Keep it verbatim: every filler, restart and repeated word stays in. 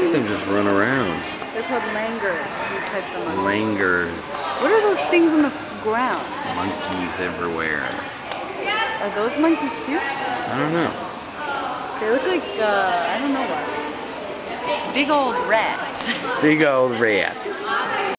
They just run around. They're called langurs, these types of monkeys. Langurs. What are those things on the ground? Monkeys everywhere. Are those monkeys too? I don't know. They look like, uh, I don't know what. Big old rats. Big old rat.